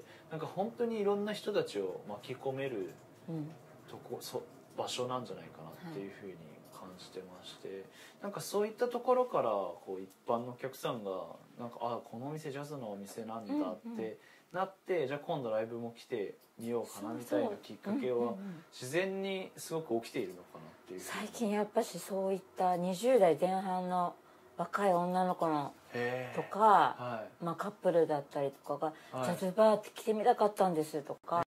なんか本当にいろんな人たちを巻き込めるとこ、そ場所なんじゃないかなっていうふうに感じてまして、はい、なんかそういったところからこう一般のお客さんがなんかあこのお店ジャズのお店なんだってなって、うんうん、じゃあ今度ライブも来てみようかなみたいなきっかけは自然にすごく起きているのかなっていう。 最近やっぱしそういったにじゅう代前半の若い女の子のとか、はい、まあ、カップルだったりとかが、はい、ジャズバーって来てみたかったんですとか、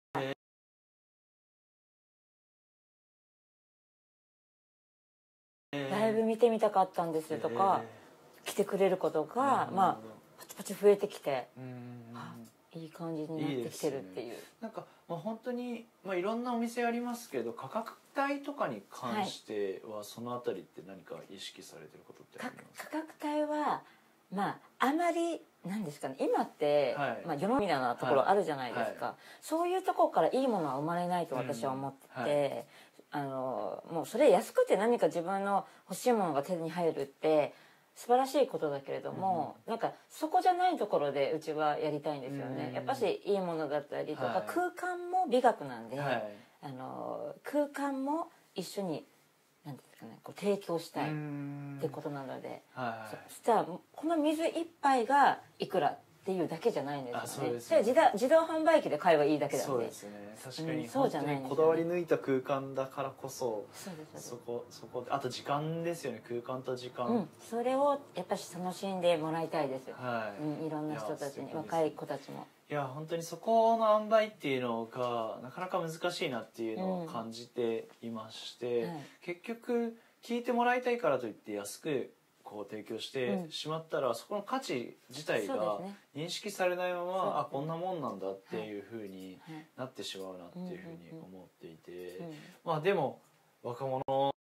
ライブ見てみたかったんですとか、来てくれることが、まあパチパチ増えてきて、いい感じになってきてるっていう。 いいですね、なんか、まあ、本当に、まあ、いろんなお店ありますけど価格帯とかに関しては、はい、そのあたりって何か意識されてることってありますか？ 価格帯はまああまりなんですかね、今って、はい、まあ、世のみたいなところあるじゃないですか、はいはい、そういうところからいいものは生まれないと私は思ってて、うん、はい、あのもうそれ安くて何か自分の欲しいものが手に入るって素晴らしいことだけれども、うん、なんかそこじゃないところでうちはやりたいんですよね、うん、やっぱしいいものだったりとか、はい、空間も美学なんで、はい、あの空間も一緒になんですかね、こう提供したいってことなので、はい、そしたらこの水一杯がいくらっていうだけじゃないんですよね。それ自動自動販売機で買えばいいだけなんで。 そうですね。確かに、うん、そうじゃないんですよね。こだわり抜いた空間だからこそ、 そうですそこそこであと時間ですよね。空間と時間。 うん、それをやっぱり楽しんでもらいたいです。はい。うん、いろんな人たちに、若い子たちも。 いや本当にそこの塩梅っていうのがなかなか難しいなっていうのを感じていまして、うん、はい、結局聞いてもらいたいからといって安くこう提供してしまったら、うん、そこの価値自体が認識されないまま、ね、あこんなもんなんだっていうふうになってしまうなっていうふうに思っていて、まあでも若者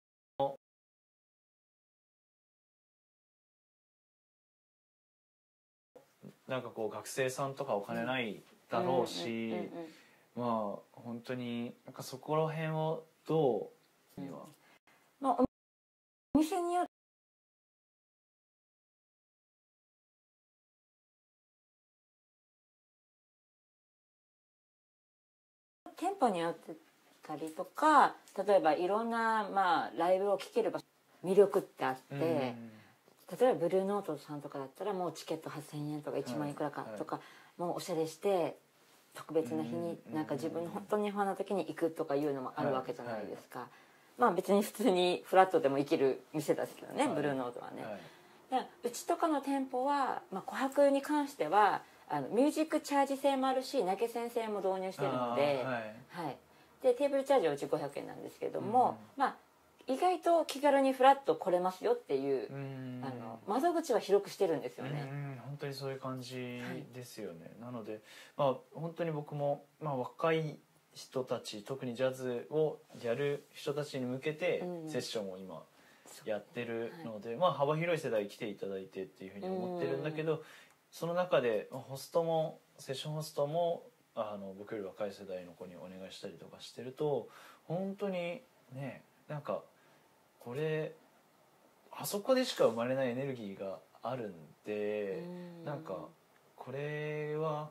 なんかこう学生さんとかお金ないだろうし、まあ本当になんかそこら辺をどうには、 まあ、お店によって店舗によってたりとか、例えばいろんな、まあ、ライブを聴ける場所魅力ってあって、うん、例えばブルーノートさんとかだったらもうチケットはっせんえんとかいちまんいくらかとか、はい、もうおしゃれして特別な日になんか自分の本当に不安な時に行くとかいうのもあるわけじゃないですか、はいはい、まあ別に普通にフラットでも行ける店ですけどね、はい、ブルーノートはね、はい、うちとかの店舗は、まあ、琥珀に関してはあのミュージックチャージ制もあるし投げ銭制も導入してるので、はいはい、でテーブルチャージはうちごひゃくえんなんですけども、うん、まあ意外と気軽にフラッと来れますよっていう、うん、あの窓口は広くしてるんですよね。 うん、本当にそういう感じですよね、はい、なので、まあ、本当に僕も、まあ、若い人たち特にジャズをやる人たちに向けてセッションを今やってるので、うん、まあ、幅広い世代来ていただいてっていうふうに思ってるんだけど、うん、その中でホストもセッションホストもあの僕より若い世代の子にお願いしたりとかしてると本当にね、なんかこれあそこでしか生まれないエネルギーがあるんで、んなんかこれは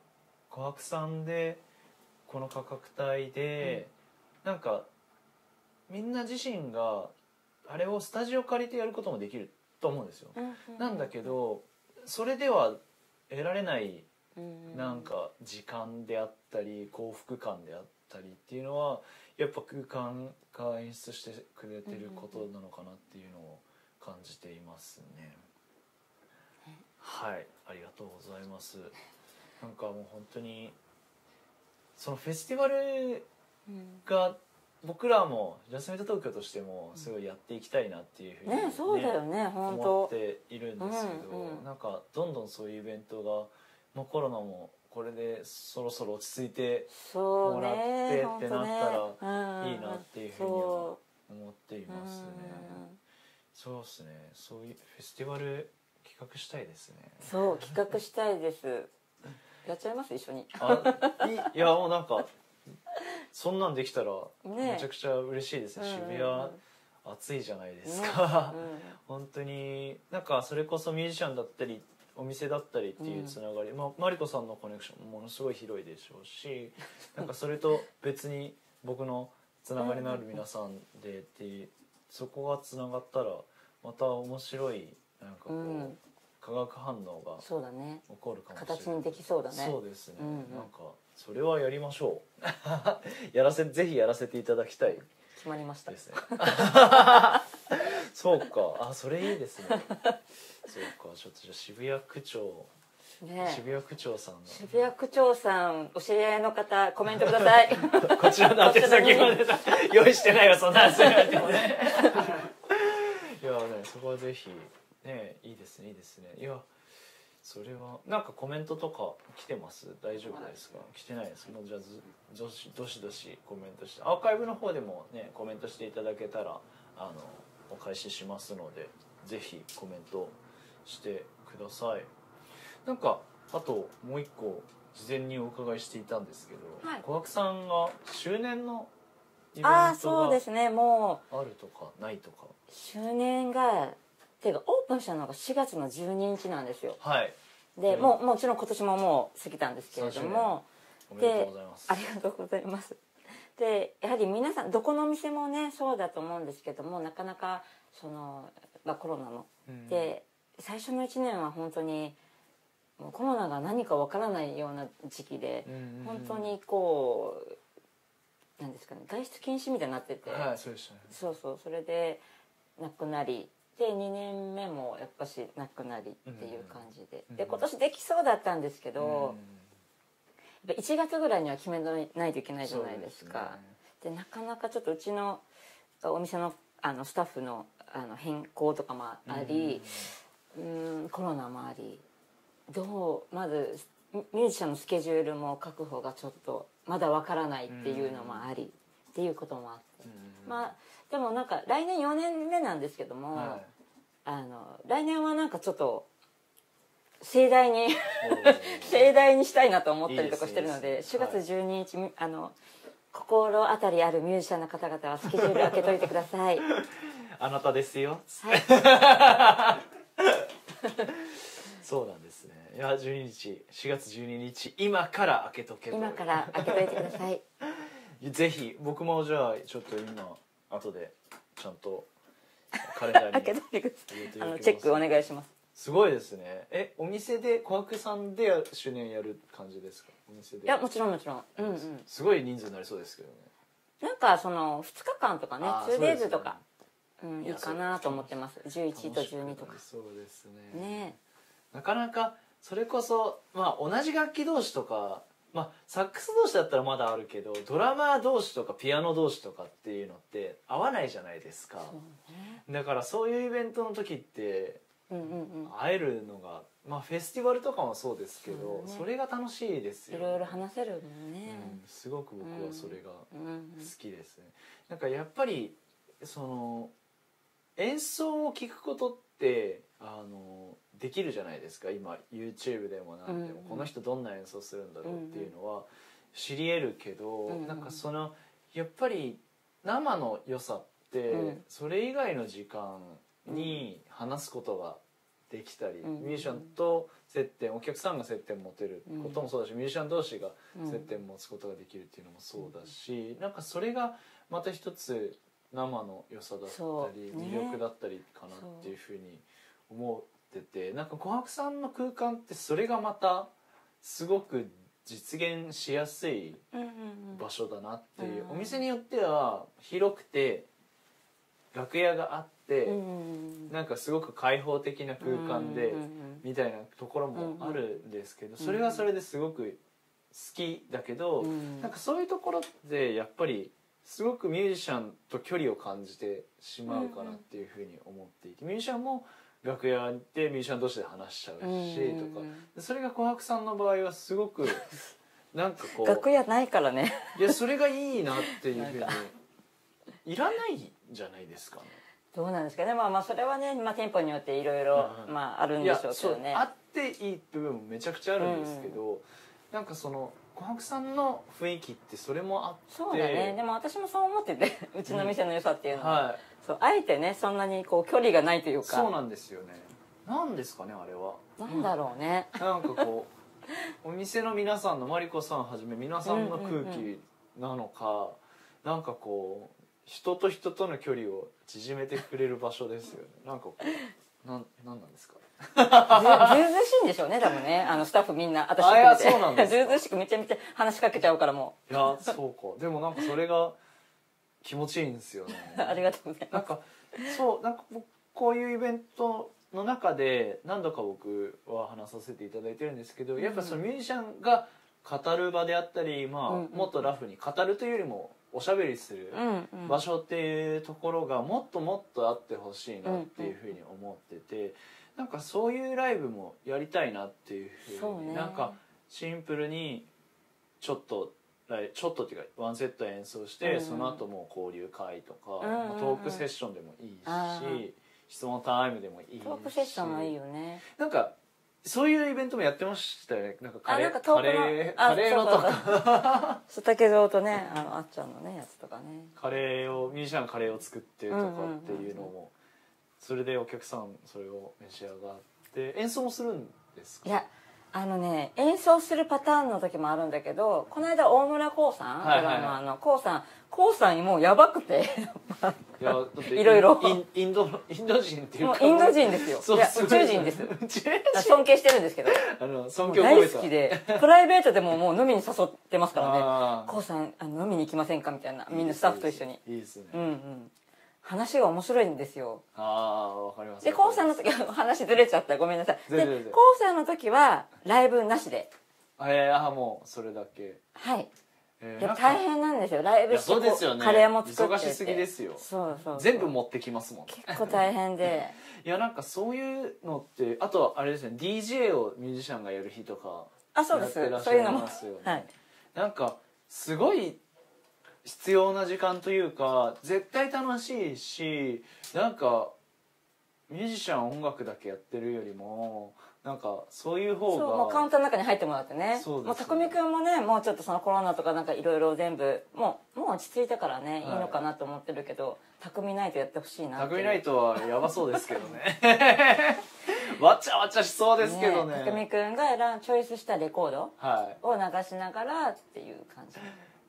琥珀さんでこの価格帯で、うん、なんかみんな自身があれをスタジオ借りてやることもできると思うんですよ、うんうんうん、なんだけどそれでは得られないなんか時間であったり幸福感であったりっていうのはやっぱ空間が演出してくれてることなのかなっていうのを感じていますね。はい、ありがとうございます。なんかもう本当にそのフェスティバルが僕らもジャスメント東京としてもすごいやっていきたいなっていうふうに、ねね、そうだよね、本当思っているんですけど、うんうん、なんかどんどんそういうイベントがもうコロナもこれでそろそろ落ち着いてもらってってなったらいいなっていうふうには思っていますね。そうですね、そういうフェスティバル企画したいですね。 そう企画したいです。やっちゃいます一緒に。 あい, いやもうなんかそんなんできたらめちゃくちゃ嬉しいですね。ね、渋谷暑いじゃないですか、ね、うん、本当になんかそれこそミュージシャンだったりお店だったりっていうつながり、うん、まあ、マリコさんのコネクションもものすごい広いでしょうしなんかそれと別に僕のつながりのある皆さんでっていうそこがつながったらまた面白いなんかこう、うん、化学反応が起こるかもしれない。 形にできそうだね。 そうですね、うんうん、なんかそれはやりましょうやらせぜひやらせていただきたい。 決まりましたですねそうか、あ、それいいですねそうか、ちょっとじゃあ渋谷区長、ね、渋谷区長さんの渋谷区長さんお知り合いの方コメントくださいこちらの宛先まで用意してないよそんな話言われてもねいやね、そこはぜひね、いいですねいいですね。いやそれはなんかコメントとか来てます？大丈夫ですか？来てないです。もうじゃあどしどしどしコメントしてアーカイブの方でもねコメントしていただけたらあのお返ししますのでぜひコメントしてください。なんかあともう一個事前にお伺いしていたんですけど、はい、琥珀さんが周年のイベントがあるとかそうですね、もうないとか周年がていうかオープンしたのがしがつのじゅうににちなんですよ。 はい。 で、もうもちろん今年ももう過ぎたんですけれども、 おめでとうございます。 ありがとうございます。で、やはり皆さんどこのお店もねそうだと思うんですけども、なかなかその、まあ、コロナの、うん、で最初のいちねんは本当にもうコロナが何かわからないような時期で、うん、本当にこうなんですかね、外出禁止みたいになってて、 はい、そうでしたね。 そうそう、それで亡くなり。でにねんめもやっぱしなくなりっていう感じで、うん、で今年できそうだったんですけど、うん、いちがつぐらいには決めないといけないじゃないですか。で、ね、なかなかちょっとうちのお店のあのスタッフのあの変更とかもあり、うん、うんコロナもあり、どうまずミュージシャンのスケジュールも確保がちょっとまだわからないっていうのもあり、うん、っていうこともあって、うん、まあでもなんか来年よねんめなんですけども、はい、あの来年はなんかちょっと盛大に盛大にしたいなと思ったりとかしてるので、いいです、いいです、しがつじゅうににち、はい、あの心当たりあるミュージシャンの方々はスケジュール開けといてくださいあなたですよ、はい、そうなんですね。いやじゅうににちしがつじゅうににち今から開けとけと今から開けといてくださいぜひ僕もじゃあちょっと今後でちゃんとカレンダーに開けといてください。あのチェックお願いします。 すごいですね。え、お店で琥珀さんで周年やる感じですか？お店で。 いやもちろんもちろん。うんうん。 すごい人数になりそうですけどね。 なんかそのふつかかんとかね、ツーデイズとか、うん、いいかなと思ってます。じゅういちとじゅうにとか。 そうですね。 ね。 なかなかそれこそまあ同じ楽器同士とか。まあ、サックス同士だったらまだあるけどドラマー同士とかピアノ同士とかっていうのって合わないじゃないですか、ね、だからそういうイベントの時って会えるのが、まあ、フェスティバルとかもそうですけど そ,、ね、それが楽しいですよね。 いろいろ話せるもんね、 うん、すごく僕はそれが好きですね、うん、なんかやっぱりその演奏を聴くことってあのできるじゃないですか。今 YouTube でもなんでも、うんうん、この人どんな演奏するんだろうっていうのは知り得るけど、うんうん、なんかそのやっぱり生の良さって、うん、それ以外の時間に話すことができたり、 うんうんうん、 ミュージシャンと接点、お客さんが接点持てることもそうだし、うん、ミュージシャン同士が接点持つことができるっていうのもそうだし、うん、なんかそれがまた一つ生の良さだったり、ね、魅力だったりかなっていうふうに思ってて、なんか琥珀さんの空間ってそれがまたすごく実現しやすい場所だなっていう、うんうんうん、お店によっては広くて楽屋があって、うんうん、なんかすごく開放的な空間で、うんうんうん、みたいなところもあるんですけど、それはそれですごく好きだけど、うん、なんかそういうところでやっぱりすごくミュージシャンと距離を感じてしまうかなっていうふうに思っていて、ミュージシャンも楽屋でミュージシャン同士で話しちゃうし、うん、とか、それが琥珀さんの場合はすごくなんかこう楽屋ないからねいやそれがいいなっていうふうにいらないんじゃないですかね。 どうなんですかね、まあまあそれはね、まあ、店舗によっていろいろまああるんでしょうけどね。 あっていい部分もめちゃくちゃあるんですけど、うん、なんかその琥珀さんの雰囲気ってそれもあって、 そうだね、でも私もそう思っててうちの店の良さっていうのは、うん、はい、そうあえてねそんなにこう距離がないというか。 そうなんですよね。なんですかねあれは。 なんだろうね、 うん、なんかこうお店の皆さんのマリコさんはじめ皆さんの空気なのか、うんうんうん、なんかこう人と人との距離を縮めてくれる場所ですよね。なんかこうなんなんなんですか。 ずうずうしいんでしょうね多分ね、あのスタッフみんな私含めて。そうなんです。ずうずうしくめちゃめちゃ話しかけちゃうからもう。いやそうか。でもなんかそれが気持ちいいんですよね。 ありがとうございます。 なんかそうなんかこういうイベントの中で何度か僕は話させていただいてるんですけど、やっぱそのミュージシャンが語る場であったり、まあ、うんうん、もっとラフに語るというよりもおしゃべりする場所っていうところがもっともっとあってほしいなっていうふうに思ってて、なんかそういうライブもやりたいなっていうふうに、ね、なんかシンプルにちょっとちょっとっていうかワンセット演奏して、うん、その後も交流会とか、うん、トークセッションでもいいし、質問タイムでもいいし、 トークセッションはいいよね。 なんかそういうイベントもやってましたよね。なんかカレー、 カレーカレーのとか竹蔵とね、あのあっちゃんのねやつとかね、 カレーをミュージシャンがカレーを作ってとかっていうのも、それでお客さんそれを召し上がって演奏もするんですか。 いやあのね演奏するパターンの時もあるんだけど、この間大村光さん、はいはいはい、あの光さん光さんもうやばくていやだっていろいろインドインド人っていうかインド人ですよ。そういや宇宙人です。尊敬してるんですけど、あの尊敬を大好きでプライベートでももう飲みに誘ってますからね。光さんあの飲みに行きませんかみたいな、みんなスタッフと一緒に。 いいですね。 うんうん。話が面白いんですよ。 ああわかります。 で光さんの時は話ずれちゃったごめんなさい。で光さんの時はライブなしで。 えー、あもうそれだけ。 はい。えー、いや大変なんですよライブして、ね、カレーも作って忙しすぎですよ。 そうそうそう全部持ってきますもん。 結構大変でいやなんかそういうのってあとはあれですね ディージェー をミュージシャンがやる日とかあそうですそういうのも、はい、 なんかすごい必要な時間というか絶対楽しいし、なんかミュージシャン音楽だけやってるよりもなんかそういう方がそうもうカウンターの中に入ってもらってね。そうですね。もう匠くんもねもうちょっとそのコロナとかなんかいろいろ全部もうもう落ち着いたからね、はい、いいのかなと思ってるけど匠ナイトやってほしいなって。 匠ナイトはやばそうですけどねわちゃわちゃしそうですけどね。 匠くんが選チョイスしたレコードを流しながらっていう感じ、はい、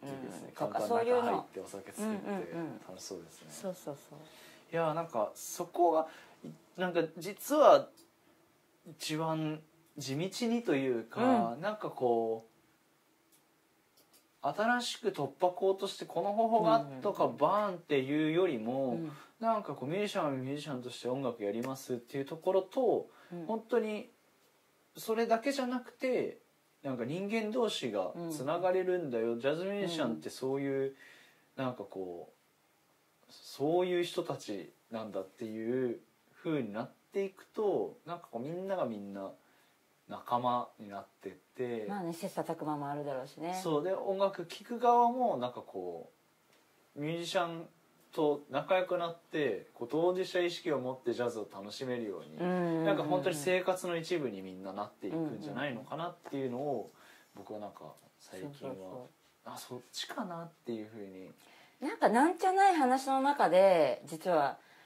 いいですね。カウンターの中入ってお酒作って楽しそうですね。 そうそうそう。 いやなんかそこがなんか実は一番地道にというか、うん、なんかこう新しく突破口としてこの方法があったとかバーンっていうよりも、うん、なんかこうミュージシャンはミュージシャンとして音楽やりますっていうところと、うん、本当にそれだけじゃなくてなんか人間同士がつながれるんだよ、うん、ジャズミュージシャンってそういうなんかこうそういう人たちなんだっていう風になっていくとなんかこうみんながみんな仲間になってって、 まあね切磋琢磨もあるだろうしね。 そうで音楽聴く側もなんかこうミュージシャンと仲良くなってこう当事者意識を持ってジャズを楽しめるように、うんうんうんうん、なんか本当に生活の一部にみんななっていくんじゃないのかなっていうのを僕はなんか最近はそうそうそうあそっちかなっていうふうに。 なんかなんじゃない話の中で実は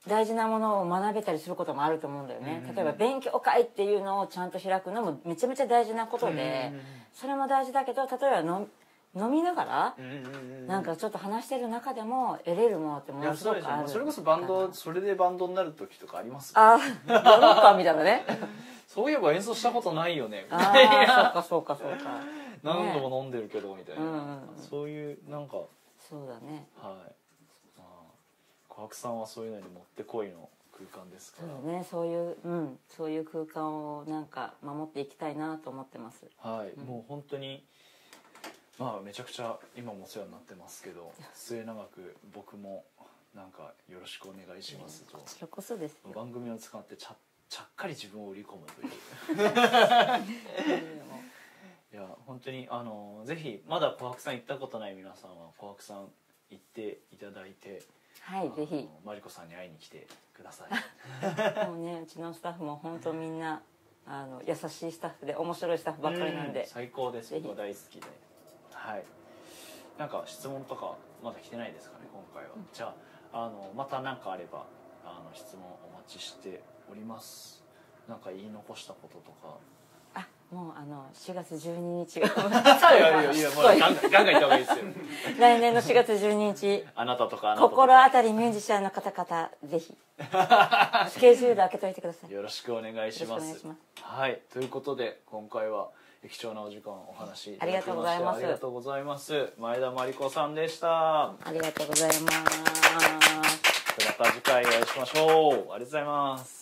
大事なものを学べたりすることもあると思うんだよね。例えば勉強会っていうのをちゃんと開くのもめちゃめちゃ大事なことで、それも大事だけど、例えばの飲みながらなんかちょっと話してる中でも得れるものってものすごくある。 それこそバンド、それでバンドになる時とかあります。 あ、やろうかみたいなね。 そういえば演奏したことないよね。 ああ、そうかそうかそうか。 何度も飲んでるけどみたいな、 うんうん、 そういうなんかそうだね。 はい。まあ、琥珀さんはそういうのにもってこいの空間ですから。 そうね、そういう、うん、そういう空間をなんか守っていきたいなと思ってます。 はい、 うん、 もう本当に。まあめちゃくちゃ今もお世話になってますけど、末永く僕もなんかよろしくお願いしますと。 こちらこそですよ。 番組を使ってちゃちゃっかり自分を売り込むという。いや本当にあのぜひまだ琥珀さん行ったことない皆さんは琥珀さん行っていただいて、 はいぜひマリコさんに会いに来てください。 もうね、うちのスタッフも本当みんなあの優しいスタッフで面白いスタッフばっかりなんで、 最高です。僕は大好きで。はい。なんか質問とかまだ来てないですかね今回は。うん、じゃああのまた何かあればあの質問お待ちしております。なんか言い残したこととか。 あ、もうあのしがつじゅうににちが。いやいやいやもうガンガンガンガン言った方がいいですよ。 来年のしがつじゅうににち。 あなたとかあなたとか。 心当たりミュージシャンの方々ぜひスケジュール開けといてください。 よろしくお願いします。はい、ということで今回は貴重なお時間お話いただきましてありがとうございます。ありがとうございます。前田真理子さんでした。 ありがとうございます。 また次回お会いしましょう。ありがとうございます。